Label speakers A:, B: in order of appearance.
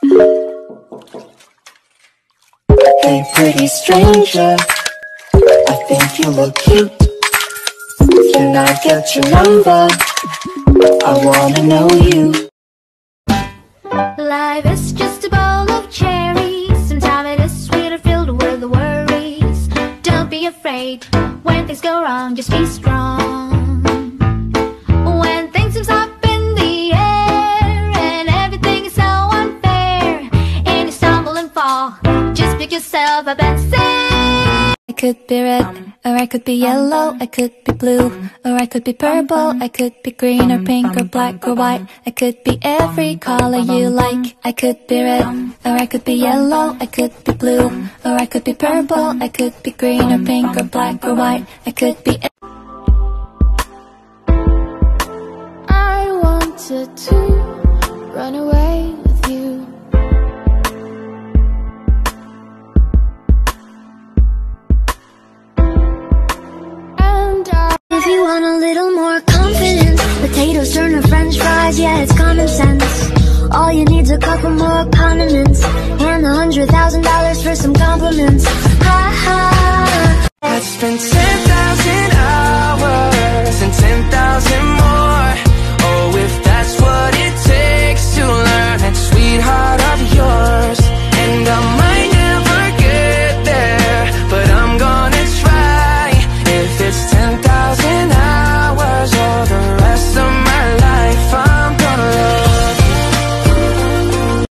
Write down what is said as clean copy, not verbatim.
A: Hey pretty stranger, I think you look cute. Can I get your number? I wanna know you.
B: Life is just a bowl of cherries. Sometimes it is sweet or filled with worries. Don't be afraid when things go wrong, just be strong. When things seem up in the air and everything is so unfair, and you stumble and fall, just pick yourself up and say, I could be red, or I could be yellow, I could be blue, or I could be purple, I could be green or pink or black or white, I could be every color you like. I could be red, or I could be yellow, I could be blue, or I could be purple, I could be green or pink or black or white, I could be. I wanted to run away with you. If you want a little more confidence, potatoes turn to french fries, yeah, it's common sense. All you need's a couple more condiments and $100,000 for some compliments. Ha ha. I'd spend 10,000